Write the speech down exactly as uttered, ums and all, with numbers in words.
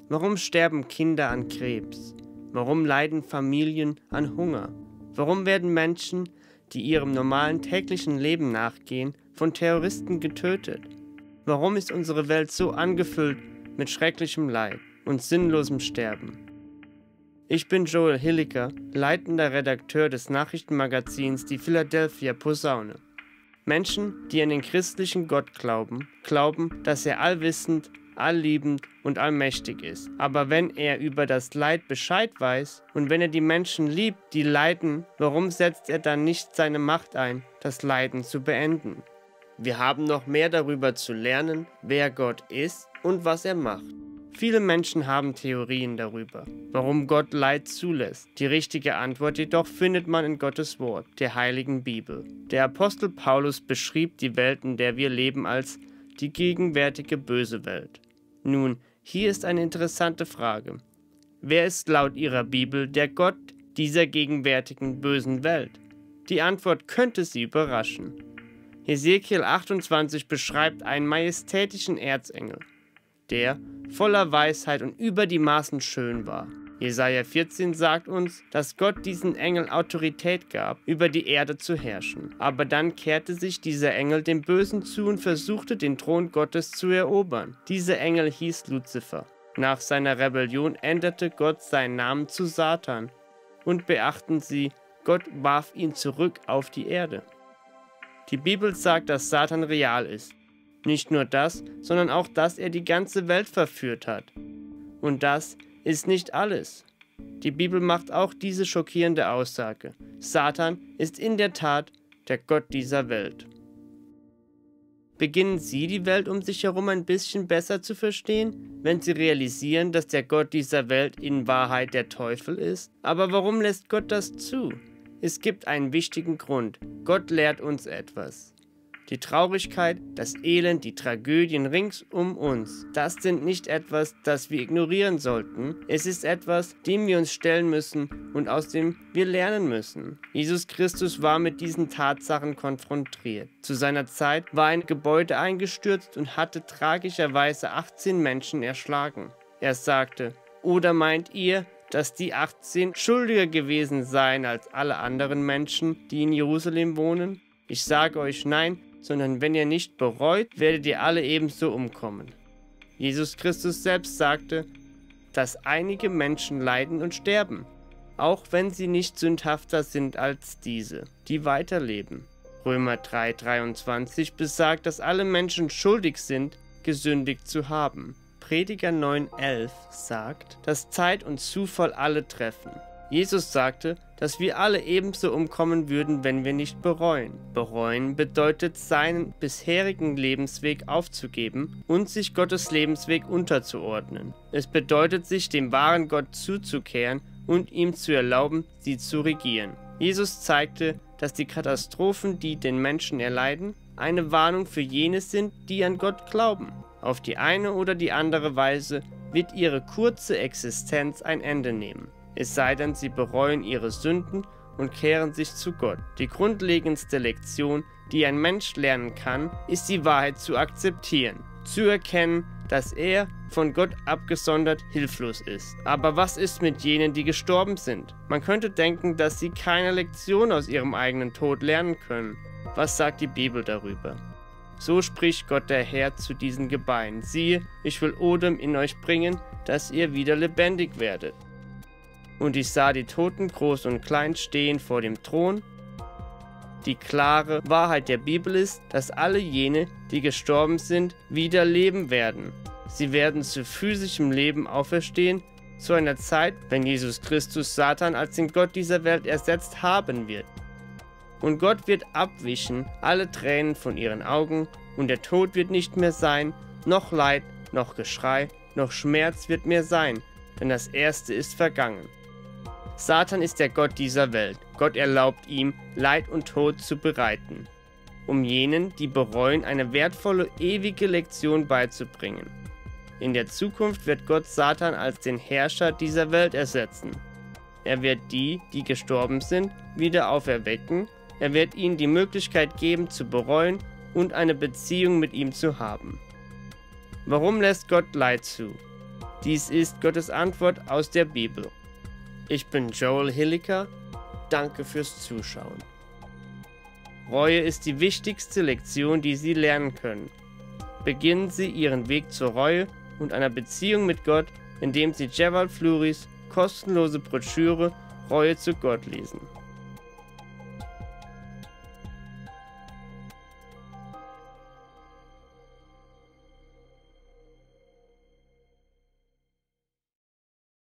Warum sterben Kinder an Krebs? Warum leiden Familien an Hunger? Warum werden Menschen, die ihrem normalen täglichen Leben nachgehen, von Terroristen getötet? Warum ist unsere Welt so angefüllt mit schrecklichem Leid und sinnlosem Sterben? Ich bin Joel Hilliker, leitender Redakteur des Nachrichtenmagazins Die Philadelphia Posaune. Menschen, die an den christlichen Gott glauben, glauben, dass er allwissend, allliebend und allmächtig ist. Aber wenn er über das Leid Bescheid weiß und wenn er die Menschen liebt, die leiden, warum setzt er dann nicht seine Macht ein, das Leiden zu beenden? Wir haben noch mehr darüber zu lernen, wer Gott ist und was er macht. Viele Menschen haben Theorien darüber, warum Gott Leid zulässt. Die richtige Antwort jedoch findet man in Gottes Wort, der heiligen Bibel. Der Apostel Paulus beschrieb die Welt, in der wir leben, als die gegenwärtige böse Welt. Nun, hier ist eine interessante Frage. Wer ist laut ihrer Bibel der Gott dieser gegenwärtigen bösen Welt? Die Antwort könnte Sie überraschen. Hesekiel achtundzwanzig beschreibt einen majestätischen Erzengel, der voller Weisheit und über die Maßen schön war. Jesaja vierzehn sagt uns, dass Gott diesen Engel Autorität gab, über die Erde zu herrschen. Aber dann kehrte sich dieser Engel dem Bösen zu und versuchte, den Thron Gottes zu erobern. Dieser Engel hieß Luzifer. Nach seiner Rebellion änderte Gott seinen Namen zu Satan. Und beachten Sie, Gott warf ihn zurück auf die Erde. Die Bibel sagt, dass Satan real ist. Nicht nur das, sondern auch, dass er die ganze Welt verführt hat. Und das ist nicht alles. Die Bibel macht auch diese schockierende Aussage. Satan ist in der Tat der Gott dieser Welt. Beginnen Sie die Welt um sich herum ein bisschen besser zu verstehen, wenn Sie realisieren, dass der Gott dieser Welt in Wahrheit der Teufel ist? Aber warum lässt Gott das zu? Es gibt einen wichtigen Grund. Gott lehrt uns etwas. Die Traurigkeit, das Elend, die Tragödien rings um uns, das sind nicht etwas, das wir ignorieren sollten. Es ist etwas, dem wir uns stellen müssen und aus dem wir lernen müssen. Jesus Christus war mit diesen Tatsachen konfrontiert. Zu seiner Zeit war ein Gebäude eingestürzt und hatte tragischerweise achtzehn Menschen erschlagen. Er sagte, oder meint ihr, dass die achtzehn schuldiger gewesen seien als alle anderen Menschen, die in Jerusalem wohnen? Ich sage euch nein, sondern wenn ihr nicht bereut, werdet ihr alle ebenso umkommen. Jesus Christus selbst sagte, dass einige Menschen leiden und sterben, auch wenn sie nicht sündhafter sind als diese, die weiterleben. Römer drei dreiundzwanzig besagt, dass alle Menschen schuldig sind, gesündigt zu haben. Prediger neun elf sagt, dass Zeit und Zufall alle treffen. Jesus sagte, dass wir alle ebenso umkommen würden, wenn wir nicht bereuen. Bereuen bedeutet, seinen bisherigen Lebensweg aufzugeben und sich Gottes Lebensweg unterzuordnen. Es bedeutet, sich dem wahren Gott zuzukehren und ihm zu erlauben, sie zu regieren. Jesus zeigte, dass die Katastrophen, die den Menschen erleiden, eine Warnung für jene sind, die an Gott glauben. Auf die eine oder die andere Weise wird ihre kurze Existenz ein Ende nehmen. Es sei denn, sie bereuen ihre Sünden und kehren sich zu Gott. Die grundlegendste Lektion, die ein Mensch lernen kann, ist die Wahrheit zu akzeptieren, zu erkennen, dass er von Gott abgesondert hilflos ist. Aber was ist mit jenen, die gestorben sind? Man könnte denken, dass sie keine Lektion aus ihrem eigenen Tod lernen können. Was sagt die Bibel darüber? So spricht Gott der Herr zu diesen Gebeinen. Siehe, ich will Odem in euch bringen, dass ihr wieder lebendig werdet. Und ich sah die Toten groß und klein stehen vor dem Thron. Die klare Wahrheit der Bibel ist, dass alle jene, die gestorben sind, wieder leben werden. Sie werden zu physischem Leben auferstehen, zu einer Zeit, wenn Jesus Christus Satan als den Gott dieser Welt ersetzt haben wird. Und Gott wird abwischen alle Tränen von ihren Augen, und der Tod wird nicht mehr sein, noch Leid, noch Geschrei, noch Schmerz wird mehr sein, denn das Erste ist vergangen. Satan ist der Gott dieser Welt. Gott erlaubt ihm, Leid und Tod zu bereiten, um jenen, die bereuen, eine wertvolle, ewige Lektion beizubringen. In der Zukunft wird Gott Satan als den Herrscher dieser Welt ersetzen. Er wird die, die gestorben sind, wieder auferwecken. Er wird ihnen die Möglichkeit geben, zu bereuen und eine Beziehung mit ihm zu haben. Warum lässt Gott Leid zu? Dies ist Gottes Antwort aus der Bibel. Ich bin Joel Hilliker. Danke fürs Zuschauen. Reue ist die wichtigste Lektion, die Sie lernen können. Beginnen Sie Ihren Weg zur Reue und einer Beziehung mit Gott, indem Sie Gerald Flurys kostenlose Broschüre Reue zu Gott lesen.